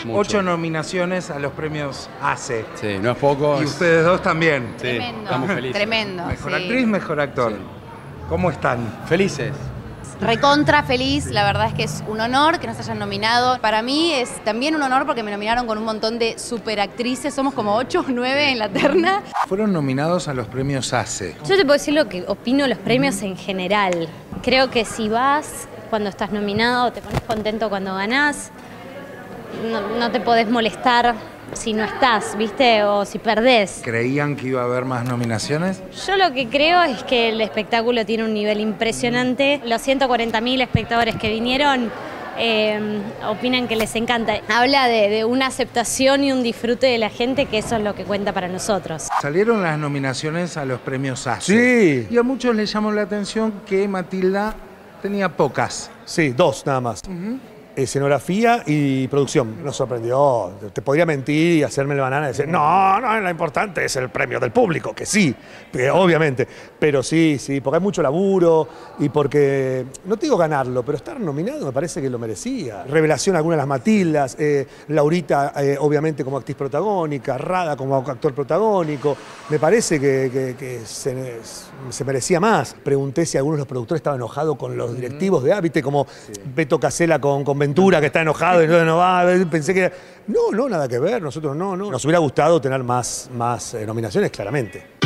Mucho. 8 nominaciones a los premios ACE. Sí, no es poco. Y ustedes dos también. Sí, Tremendo. estamos felices. Tremendo. Mejor sí. actriz, mejor actor. Sí. ¿Cómo están? Felices. Recontra feliz, la verdad es que es un honor que nos hayan nominado. Para mí es también un honor porque me nominaron con un montón de superactrices, somos como 8 o 9 en la terna. Fueron nominados a los premios ACE. Yo te puedo decir lo que opino de los premios en general. Creo que si vas cuando estás nominado, te pones contento cuando ganás, no te podés molestar si no estás, ¿viste? O si perdés. ¿Creían que iba a haber más nominaciones? Yo lo que creo es que el espectáculo tiene un nivel impresionante. Los 140.000 espectadores que vinieron opinan que les encanta. Habla de una aceptación y un disfrute de la gente, que eso es lo que cuenta para nosotros. Salieron las nominaciones a los premios ACE. Sí. Y a muchos les llamó la atención que Matilda tenía pocas. Sí, 2 nada más. Escenografía y producción. Nos sorprendió. Te podría mentir y hacerme el banana y decir, no, lo importante es el premio del público, que sí, obviamente. Pero sí, porque hay mucho laburo y porque, no te digo ganarlo, pero estar nominado me parece que lo merecía. Revelación algunas de las Matildas, Laurita obviamente como actriz protagónica, Rada como actor protagónico. Me parece que se merecía más. Pregunté si algunos de los productores estaban enojados con los directivos de Viste como Beto Casella con Ventura, que está enojado y no va. Pensé que... No, nada que ver, nosotros no. Nos hubiera gustado tener más nominaciones, claramente.